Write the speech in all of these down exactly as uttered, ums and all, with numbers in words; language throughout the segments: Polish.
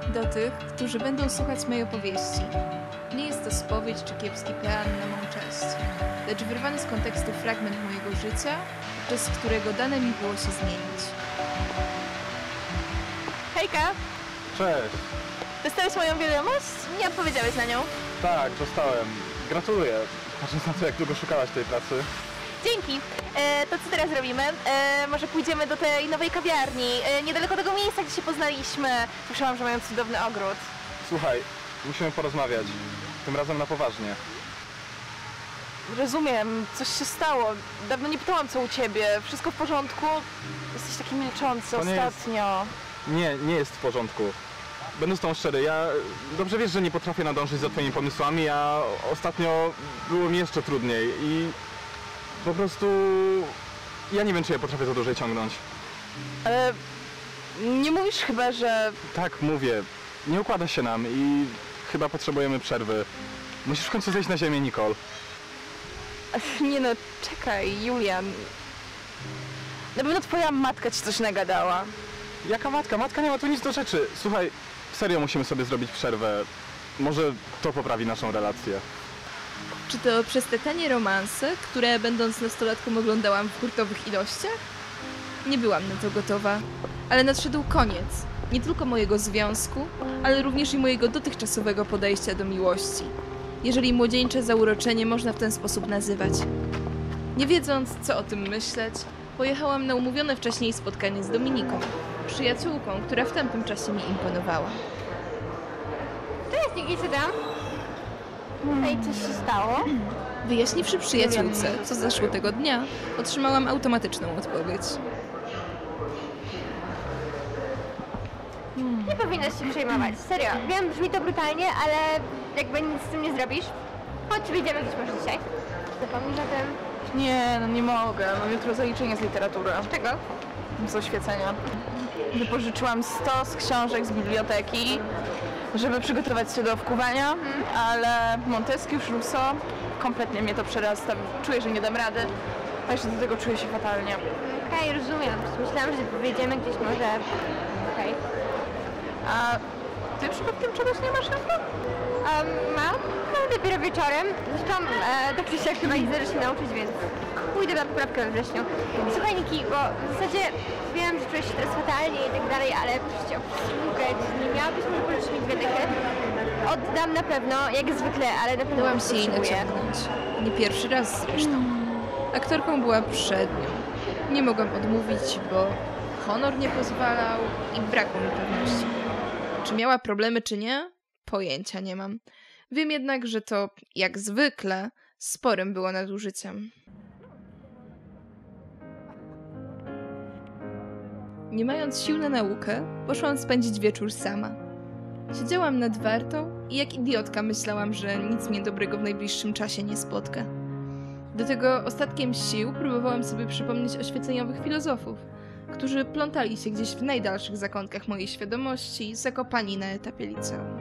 Do tych, którzy będą słuchać mojej opowieści. Nie jest to spowiedź czy kiepski plan na mą cześć, lecz wyrwany z kontekstu fragment mojego życia, przez którego dane mi było się zmienić. Hejka! Cześć! Dostałeś moją wiadomość? Nie odpowiedziałeś na nią. Tak, dostałem. Gratuluję. Patrząc na to, jak długo szukałaś tej pracy. Dzięki. E, to co teraz robimy? E, może pójdziemy do tej nowej kawiarni, e, niedaleko tego miejsca, gdzie się poznaliśmy. Słyszałam, że mają cudowny ogród. Słuchaj, musimy porozmawiać. Tym razem na poważnie. Rozumiem, coś się stało. Dawno nie pytałam, co u ciebie. Wszystko w porządku? Jesteś taki milczący To nie jest- ostatnio. Nie, nie jest w porządku. Będę z tą szczery, ja dobrze wiesz, że nie potrafię nadążyć za twoimi pomysłami, a ostatnio było mi jeszcze trudniej i po prostu ja nie wiem, czy ja potrafię to dłużej ciągnąć. Ale nie mówisz chyba, że... Tak, mówię, nie układa się nam i chyba potrzebujemy przerwy. Musisz w końcu zejść na ziemię, Nicole. Nie no, czekaj, Julian. Na pewno twoja matka ci coś nagadała. Jaka matka? Matka nie ma tu nic do rzeczy. Słuchaj, serio musimy sobie zrobić przerwę. Może to poprawi naszą relację. Czy to przez te tanie romanse, które będąc nastolatką oglądałam w hurtowych ilościach? Nie byłam na to gotowa, ale nadszedł koniec. Nie tylko mojego związku, ale również i mojego dotychczasowego podejścia do miłości. Jeżeli młodzieńcze zauroczenie można w ten sposób nazywać. Nie wiedząc, co o tym myśleć, pojechałam na umówione wcześniej spotkanie z Dominiką, przyjaciółką, która w tamtym czasie mi imponowała. Cześć, Niki, co tam? Ej, coś się stało? Wyjaśniwszy przyjaciółce, co zaszło tego dnia, otrzymałam automatyczną odpowiedź. Nie powinnaś się przejmować, serio. Wiem, brzmi to brutalnie, ale jakby nic z tym nie zrobisz. Chodź, wyjdziemy gdzieś może dzisiaj. Zapomnisz o tym? Nie, no nie mogę. Mam jutro zaliczenie z literatury. Czego? Z oświecenia. Wypożyczyłam stos książek z biblioteki, żeby przygotować się do wkuwania, ale Montesquieu, Rousseau, kompletnie mnie to przerasta. Czuję, że nie dam rady, a jeszcze do tego czuję się fatalnie. Okej, rozumiem. Myślałam, że wyjdziemy gdzieś może... Okej. A ty przypadkiem czegoś nie masz na to? Um, mam, ale dopiero wieczorem. Zresztą e, tak czy siak chyba nie zależy się nauczyć, więc pójdę na poprawkę we wrześniu. Słuchaj, Niki, bo w zasadzie wiem, że czujesz się teraz fatalnie i tak dalej, ale proszę cię o przysługę. Nie miałabyś może pożyczyć mi dwie dychy? Oddam na pewno, jak zwykle, ale na pewno Dałam się jej potrzebuję. naciągnąć. Nie pierwszy raz zresztą. Aktorką była przednią. Nie mogłam odmówić, bo honor nie pozwalał i brakło mi pewności. Czy miała problemy, czy nie? Pojęcia nie mam. Wiem jednak, że to, jak zwykle, sporym było nadużyciem. Nie mając sił na naukę, poszłam spędzić wieczór sama. Siedziałam nad wartą i jak idiotka myślałam, że nic mnie dobrego w najbliższym czasie nie spotka. Do tego ostatkiem sił próbowałam sobie przypomnieć oświeceniowych filozofów, którzy plątali się gdzieś w najdalszych zakątkach mojej świadomości, zakopani na etapie liceum.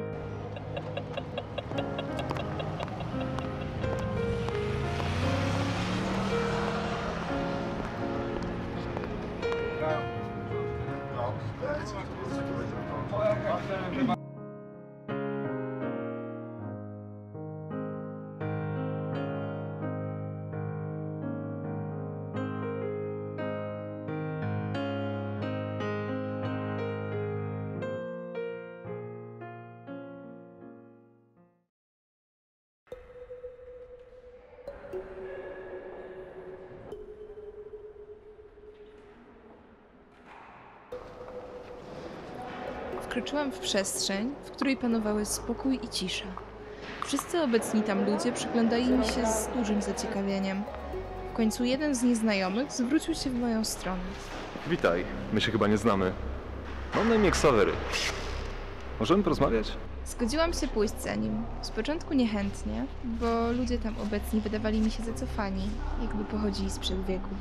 Wkroczyłam w przestrzeń, w której panowały spokój i cisza. Wszyscy obecni tam ludzie przyglądali mi się z dużym zaciekawieniem. W końcu jeden z nieznajomych zwrócił się w moją stronę. Witaj, my się chyba nie znamy. Mam na imię Ksawery. Możemy porozmawiać? Zgodziłam się pójść za nim. Z początku niechętnie, bo ludzie tam obecni wydawali mi się zacofani, jakby pochodzili sprzed wieków.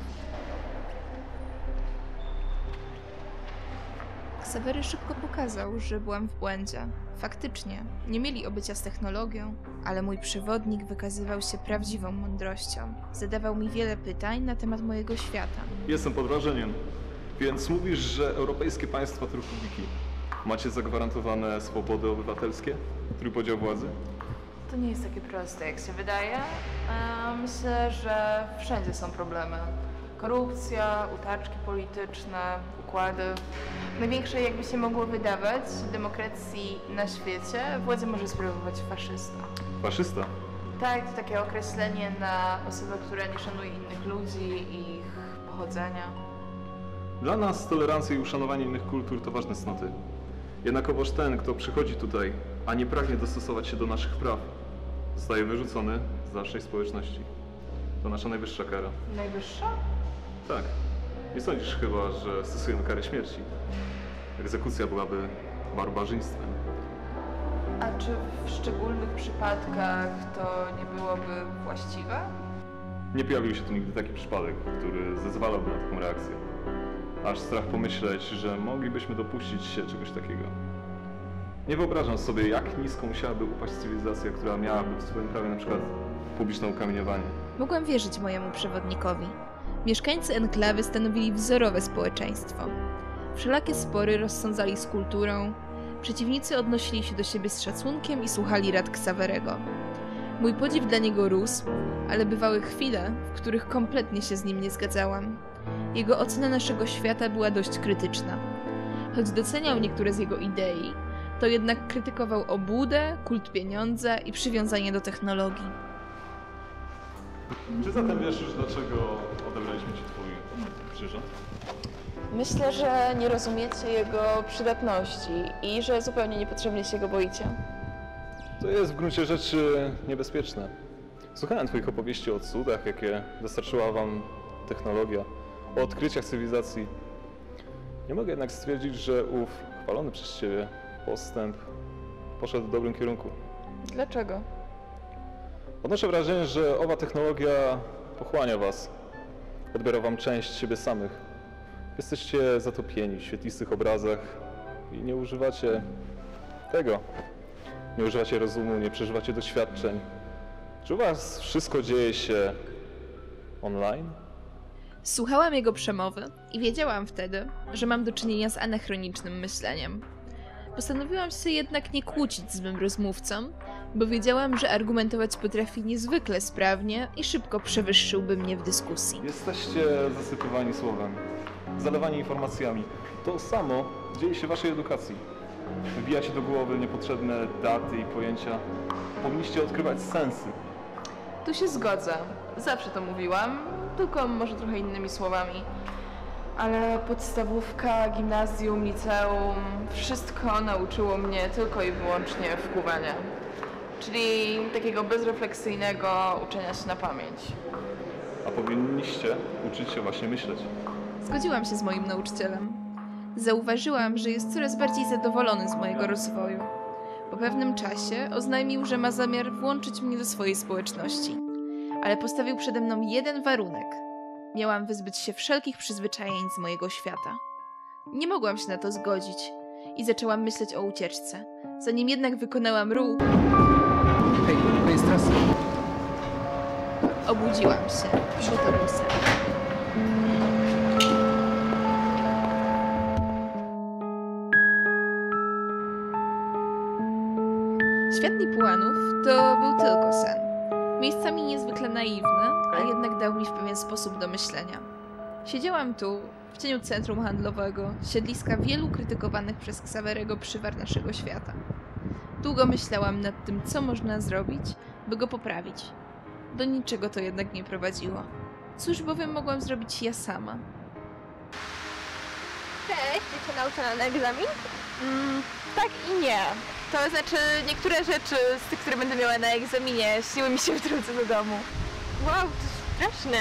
Ksawery szybko pokazał, że byłam w błędzie. Faktycznie, nie mieli obycia z technologią, ale mój przewodnik wykazywał się prawdziwą mądrością. Zadawał mi wiele pytań na temat mojego świata. Jestem pod wrażeniem. Więc mówisz, że europejskie państwa to republiki. Macie zagwarantowane swobody obywatelskie? Trójpodział władzy? To nie jest takie proste, jak się wydaje. E, Myślę, że wszędzie są problemy. Korupcja, utarczki polityczne, układy. W największej, jakby się mogło wydawać, demokracji na świecie władzę może sprawować faszysta. Faszysta? Tak, to takie określenie na osobę, która nie szanuje innych ludzi i ich pochodzenia. Dla nas tolerancja i uszanowanie innych kultur to ważne cnoty. Jednakowoż ten, kto przychodzi tutaj, a nie pragnie dostosować się do naszych praw, zostaje wyrzucony z naszej społeczności. To nasza najwyższa kara. Najwyższa? Tak. Nie sądzisz chyba, że stosujemy karę śmierci? Egzekucja byłaby barbarzyństwem. A czy w szczególnych przypadkach to nie byłoby właściwe? Nie pojawił się tu nigdy taki przypadek, który zezwalałby na taką reakcję. Aż strach pomyśleć, że moglibyśmy dopuścić się czegoś takiego. Nie wyobrażam sobie, jak nisko musiałaby upaść cywilizacja, która miałaby w swoim prawie na przykład publiczne ukamieniowanie. Mogłam wierzyć mojemu przewodnikowi. Mieszkańcy enklawy stanowili wzorowe społeczeństwo. Wszelakie spory rozsądzali z kulturą, przeciwnicy odnosili się do siebie z szacunkiem i słuchali rad Ksawerego. Mój podziw dla niego rósł, ale bywały chwile, w których kompletnie się z nim nie zgadzałam. Jego ocena naszego świata była dość krytyczna. Choć doceniał niektóre z jego idei, to jednak krytykował obłudę, kult pieniądza i przywiązanie do technologii. Czy zatem wiesz już, dlaczego odebraliśmy ci twój przyrząd? Myślę, że nie rozumiecie jego przydatności i że zupełnie niepotrzebnie się go boicie. To jest w gruncie rzeczy niebezpieczne. Słuchałem twoich opowieści o cudach, jakie dostarczyła wam technologia, o odkryciach cywilizacji. Nie mogę jednak stwierdzić, że ów chwalony przez ciebie postęp poszedł w dobrym kierunku. Dlaczego? Odnoszę wrażenie, że owa technologia pochłania was, odbiera wam część siebie samych. Jesteście zatopieni w świetlistych obrazach i nie używacie tego. Nie używacie rozumu, nie przeżywacie doświadczeń. Czy u was wszystko dzieje się online? Słuchałam jego przemowy i wiedziałam wtedy, że mam do czynienia z anachronicznym myśleniem. Postanowiłam się jednak nie kłócić z mym rozmówcą, bo wiedziałam, że argumentować potrafi niezwykle sprawnie i szybko przewyższyłby mnie w dyskusji. Jesteście zasypywani słowem, zalewani informacjami. To samo dzieje się w waszej edukacji. Wbijacie do głowy niepotrzebne daty i pojęcia. Powinniście odkrywać sensy. Tu się zgodzę. Zawsze to mówiłam, tylko może trochę innymi słowami. Ale podstawówka, gimnazjum, liceum, wszystko nauczyło mnie tylko i wyłącznie wkuwania. Czyli takiego bezrefleksyjnego uczenia się na pamięć. A powinniście uczyć się właśnie myśleć. Zgodziłam się z moim nauczycielem. Zauważyłam, że jest coraz bardziej zadowolony z mojego rozwoju. Po pewnym czasie oznajmił, że ma zamiar włączyć mnie do swojej społeczności. Ale postawił przede mną jeden warunek. Miałam wyzbyć się wszelkich przyzwyczajeń z mojego świata. Nie mogłam się na to zgodzić i zaczęłam myśleć o ucieczce. Zanim jednak wykonałam ruch, Hej, to jest raz. obudziłam się, bo to był sen. Świat Nipuanów to był tylko sen. Miejscami niezwykle naiwny, a jednak dał mi w pewien sposób do myślenia. Siedziałam tu, w cieniu centrum handlowego, siedliska wielu krytykowanych przez Ksawerego przywar naszego świata. Długo myślałam nad tym, co można zrobić, by go poprawić. Do niczego to jednak nie prowadziło. Cóż bowiem mogłam zrobić ja sama? Cześć, ty się nauczona na egzamin? Mm, tak i nie. To znaczy, niektóre rzeczy z tych, które będę miała na egzaminie, śniły mi się w drodze do domu. Wow, to straszne.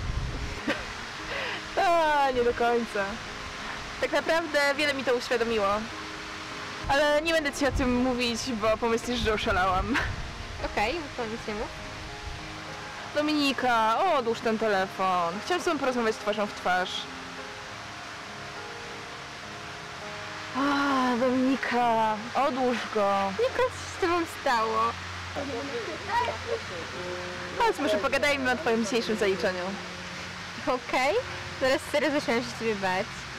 A, nie do końca. Tak naprawdę wiele mi to uświadomiło. Ale nie będę ci o tym mówić, bo pomyślisz, że oszalałam. Okej, okay, to nic nie mów. Dominika, odłóż ten telefon. Chciałam z tobą porozmawiać twarzą w twarz. A, Dominika, odłóż go. Niko, co się z tobą stało? Chodź, może pogadajmy o twoim dzisiejszym zaliczeniu. Okej, okay. Zaraz serio zaczynam się ciebie bać.